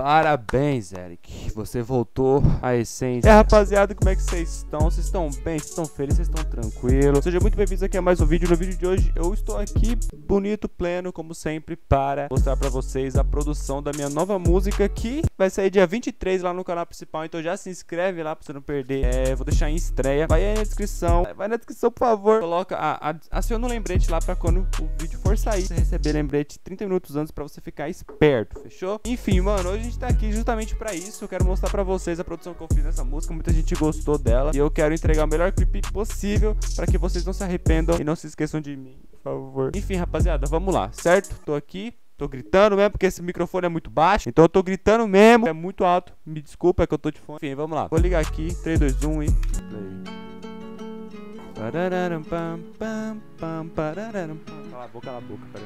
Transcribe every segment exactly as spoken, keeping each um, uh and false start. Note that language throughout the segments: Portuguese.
Parabéns, Eric. Você voltou à essência. É, rapaziada, como é que vocês estão? Vocês estão bem? Vocês estão felizes? Vocês estão tranquilos? Sejam muito bem-vindos aqui a mais um vídeo. No vídeo de hoje eu estou aqui bonito, pleno, como sempre, para mostrar pra vocês a produção da minha nova música, que vai sair dia vinte e três lá no canal principal. Então já se inscreve lá pra você não perder. É, vou deixar em estreia. Vai aí na descrição. Vai na descrição, por favor. Coloca, a, a, aciona o lembrete lá pra quando o vídeo for sair, você receber lembrete trinta minutos antes pra você ficar esperto, fechou? Enfim, mano, hoje a gente tá aqui justamente pra isso. Eu quero mostrar pra vocês a produção que eu fiz nessa música. Muita gente gostou dela e eu quero entregar o melhor clipe possível pra que vocês não se arrependam e não se esqueçam de mim, por favor. Enfim, rapaziada, vamos lá, certo? Tô aqui, tô gritando mesmo porque esse microfone é muito baixo, então eu tô gritando mesmo, é muito alto. Me desculpa, é que eu tô de fone. Enfim, vamos lá. Vou ligar aqui, três, dois, um e play. Pararam, pam, pam, pam, pararam, pam. Cala a boca, cala a boca, peraí.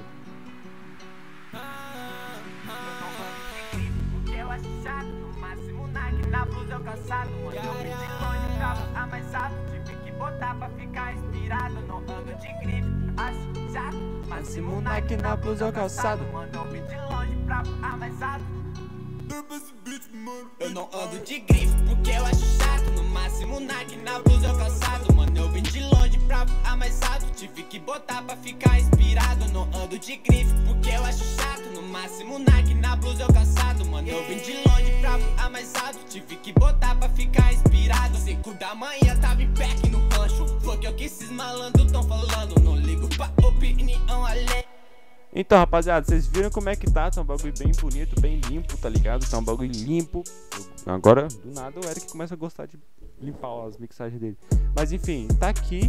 Eu acho chato, no máximo Nike na blusa eu calçado. Mano, eu vim de longe, tava amassado. Tive que botar pra ficar inspirado. Não ando de grife, acho chato. Máximo Nike na blusa eu calçado. Mano, eu vim de longe, bravo, amassado. Eu não ando de grife porque eu acho chato. No máximo Nike na blusa eu calçado. Mano, eu vim de longe, bravo, amassado. Tive que botar pra ficar inspirado. Não ando de grife porque eu acho chato. No máximo Nike na blusa eu calçado. Mano, eu vim de longe, bravo, amassado. Tive que botar pra ficar inspirado. Cinco da manhã tava em pé aqui no rancho. Foi que eu que esses malandros tão falando. Não ligo pra opinião alheia. Então, rapaziada, vocês viram como é que tá? Tá um bagulho bem bonito, bem limpo, tá ligado? Tá um bagulho limpo. Agora, do nada, o Eric começa a gostar de limpar as mixagens dele. Mas enfim, tá aqui.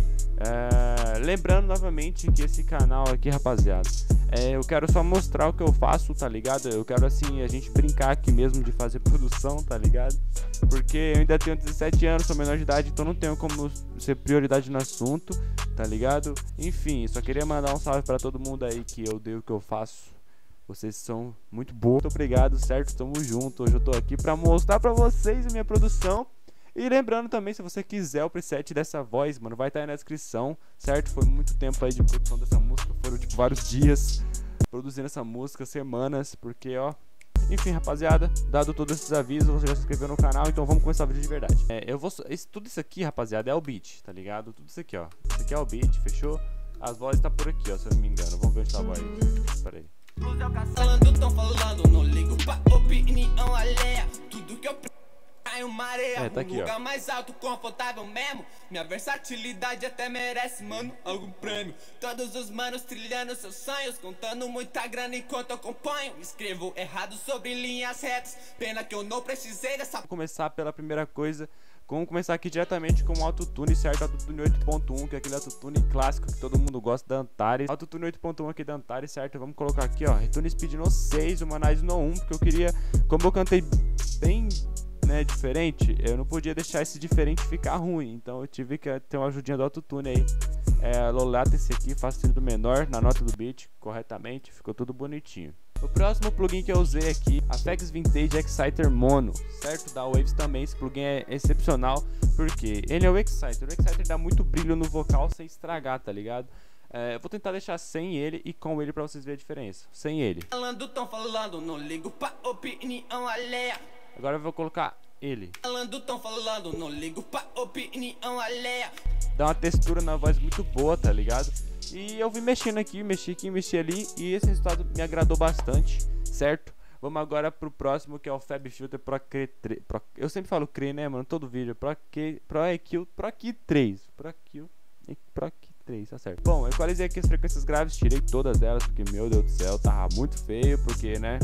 É... Lembrando novamente que esse canal aqui, rapaziada, é... eu quero só mostrar o que eu faço, tá ligado? Eu quero, assim, a gente brincar aqui mesmo de fazer produção, tá ligado? Porque eu ainda tenho dezessete anos, sou menor de idade, então não tenho como ser prioridade no assunto, tá ligado? Enfim, só queria mandar um salve pra todo mundo aí que eu dei o que eu faço. Vocês são muito bons. Muito obrigado, certo? Tamo junto. Hoje eu tô aqui pra mostrar pra vocês a minha produção. E lembrando também, se você quiser o preset dessa voz, mano, vai estar aí na descrição, certo? Foi muito tempo aí de produção dessa música. Foram, tipo, vários dias produzindo essa música, semanas, porque, ó... Enfim, rapaziada, dado todos esses avisos, você já se inscreveu no canal, então vamos começar o vídeo de verdade. É, eu vou... Esse, tudo isso aqui, rapaziada, é o beat, tá ligado? Tudo isso aqui, ó. Isso aqui é o beat, fechou? As vozes tá por aqui, ó, se eu não me engano. Vamos ver onde tá a voz. Pera aí. Falando, tão falando, não ligo pra opinião alheia. Tudo que eu caio uma areia, é, tá aqui, um lugar ó. mais alto, confortável mesmo. Minha versatilidade até merece, mano, algum prêmio. Todos os manos trilhando seus sonhos, contando muita grana enquanto eu acompanho. Escrevo errado sobre linhas retas, pena que eu não precisei dessa... Vou começar pela primeira coisa. Vamos começar aqui diretamente com o autotune, certo? Autotune oito ponto um, que é aquele autotune clássico que todo mundo gosta da Antares. Autotune oito ponto um aqui da Antares, certo? Vamos colocar aqui, ó, Retune Speed no seis, Humanize no um, porque eu queria, como eu cantei bem, né, diferente, eu não podia deixar esse diferente ficar ruim, então eu tive que ter uma ajudinha do autotune aí. É, low latency aqui, faço sentido menor na nota do beat, corretamente, ficou tudo bonitinho. O próximo plugin que eu usei aqui, a Affects Vintage Exciter Mono, certo? Da Waves também, esse plugin é excepcional, porque ele é o Exciter. O Exciter dá muito brilho no vocal sem estragar, tá ligado? É, eu vou tentar deixar sem ele e com ele pra vocês verem a diferença. Sem ele. Falando, tão falando, não ligo pra opinião alheia. Agora eu vou colocar ele. Falando, tão falando, não ligo pra opinião alheia. Dá uma textura na voz muito boa, tá ligado? E eu vim mexendo aqui, mexi aqui, mexi ali, e esse resultado me agradou bastante, certo? Vamos agora pro próximo, que é o Fab Filter Pro Q três. Pro, eu sempre falo Q, né, mano? Todo vídeo. Pro Q, Pro E Q, Pro Q três. Pro Q, Pro Q três, tá certo. Bom, eu equalizei aqui as frequências graves, tirei todas elas, porque, meu Deus do céu, tava muito feio, porque, né...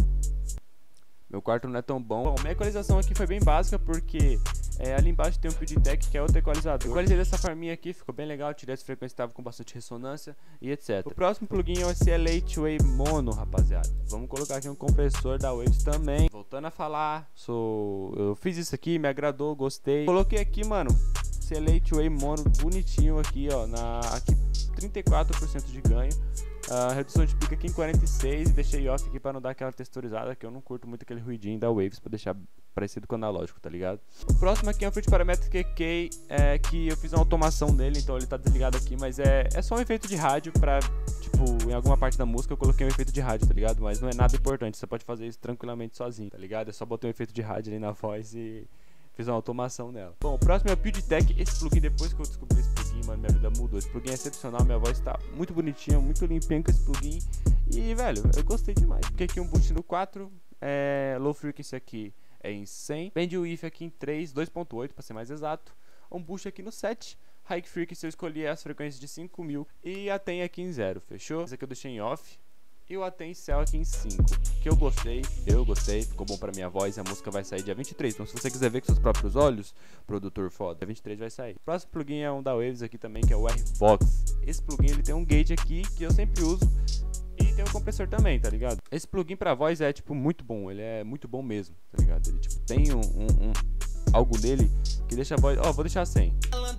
Meu quarto não é tão bom. Bom, minha equalização aqui foi bem básica, porque é, ali embaixo tem um PewDieTech, que é outro equalizador. Eu equalizei dessa forminha aqui, ficou bem legal. Tirei as frequências que estavam com bastante ressonância e etcétera. O próximo plugin é o C L oito Wave Mono, rapaziada. Vamos colocar aqui um compressor da Waves também. Voltando a falar, sou... eu fiz isso aqui, me agradou, gostei. Coloquei aqui, mano, C L oito Wave Mono bonitinho aqui, ó, na... aqui trinta e quatro por cento de ganho. Uh, redução de pico aqui em quarenta e seis e deixei off aqui para não dar aquela texturizada, que eu não curto muito aquele ruidinho da Waves, para deixar parecido com o analógico, tá ligado? O próximo aqui é um Fruit Parametric Q K, é, que eu fiz uma automação nele, então ele tá desligado aqui, mas é, é só um efeito de rádio para, tipo, tipo, em alguma parte da música eu coloquei um efeito de rádio, tá ligado? Mas não é nada importante, você pode fazer isso tranquilamente sozinho, tá ligado? É só botar um efeito de rádio ali na voz e fiz uma automação nela. Bom, o próximo é o PewDieTech. Esse plugin, depois que eu descobri esse plugin, mano, minha vida mudou. Esse plugin é excepcional, minha voz tá muito bonitinha, muito limpinha com esse plugin. E, velho, eu gostei demais. Porque aqui um boost no quatro, é, low frequency aqui é em cem, bandwidth aqui em três, dois ponto oito pra ser mais exato. Um boost aqui no sete, high frequency eu escolhi as frequências de cinco mil e a Atem aqui em zero, fechou? Esse aqui eu deixei em off. E o Atem Cell aqui em cinco, que eu gostei, eu gostei, ficou bom pra minha voz. A música vai sair dia vinte e três, então se você quiser ver com seus próprios olhos, produtor foda, dia vinte e três vai sair. O próximo plugin é um da Waves aqui também, que é o R-Vox. Esse plugin ele tem um gate aqui, que eu sempre uso, e tem um compressor também, tá ligado? Esse plugin pra voz é, tipo, muito bom, ele é muito bom mesmo, tá ligado? Ele, tipo, tem um, um, um algo nele que deixa a voz... Ó, oh, vou deixar sem.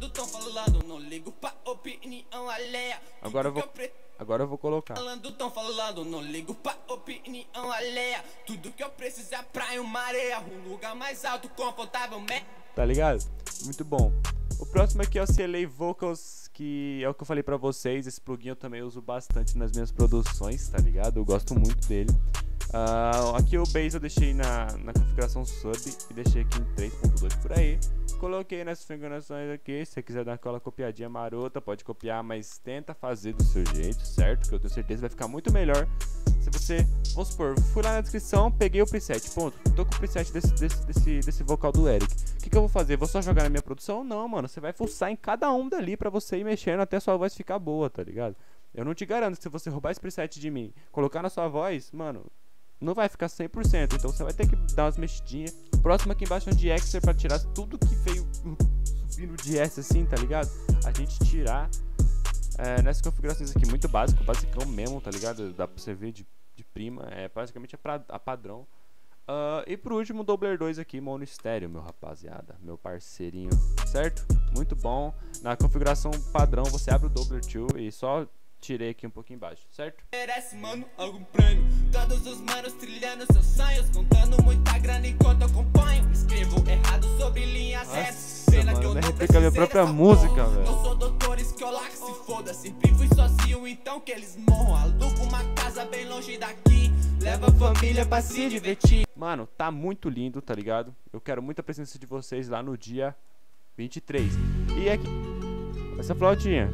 Agora eu vou... Agora eu vou colocar. Falando, tão falando, não ligo pra opinião alheia. Tudo que eu preciso é praia, uma areia, um lugar mais alto, confortável, me... Tá ligado? Muito bom. O próximo aqui é o C L A Vocals, que é o que eu falei pra vocês. Esse plugin eu também uso bastante nas minhas produções, tá ligado? Eu gosto muito dele. Uh, aqui o Bass eu deixei na, na configuração sub e deixei aqui em três ponto dois por aí. Coloquei nessas configurações aqui. Se você quiser dar aquela copiadinha marota, pode copiar, mas tenta fazer do seu jeito, certo? Que eu tenho certeza que vai ficar muito melhor se você, vamos supor, fui lá na descrição, peguei o preset, ponto, tô com o preset desse, desse, desse, desse vocal do Eric. O que, que eu vou fazer? Vou só jogar na minha produção? Não, mano, você vai fuçar em cada um dali pra você ir mexendo até a sua voz ficar boa, tá ligado? Eu não te garanto que se você roubar esse preset de mim, colocar na sua voz, mano, não vai ficar cem por cento, então você vai ter que dar umas mexidinhas. Próximo aqui embaixo é um de-exer pra tirar tudo que veio subindo de S assim, tá ligado? A gente tirar é, nessas configurações aqui, muito básico, basicão mesmo, tá ligado? Dá pra você ver de, de prima, é basicamente a, pra, a padrão. Uh, e por último, o Doubler dois aqui, mono estéreo, meu rapaziada, meu parceirinho, certo? Muito bom. Na configuração padrão, você abre o Doubler dois e só... tirei aqui um pouquinho embaixo, certo? Merece, mano, algum prêmio. Todos os manos trilhando seus sonhos, contando muita grana enquanto eu acompanho. Escrevo errado sobre linhas retas. Pena mano, que eu não replica a minha própria música, velho. Não sou doutor, escola que se foda. Sempre fui sozinho, então que eles morram. Alugo uma casa bem longe daqui. Leva a família pra se divertir. Mano, tá muito lindo, tá ligado? Eu quero muita presença de vocês lá no dia vinte e três. E aqui, essa flautinha.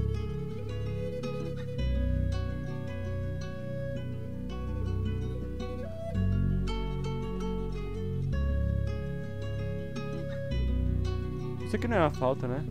Isso aqui não é uma falta, né?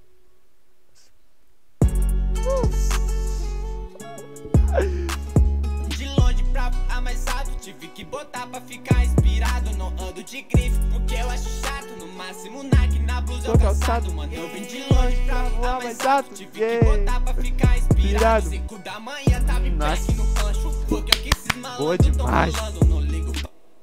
De longe pra a mais alto, tive que botar pra ficar inspirado. Não ando de grife porque eu acho chato. No máximo Nike, na blusa eu calçado. Mano, eu vim de longe pra voar mais alto. Tive que botar pra ficar inspirado. Cinco da manhã tava em pé aqui no rancho, porque eu quis esses malandros tão rolando no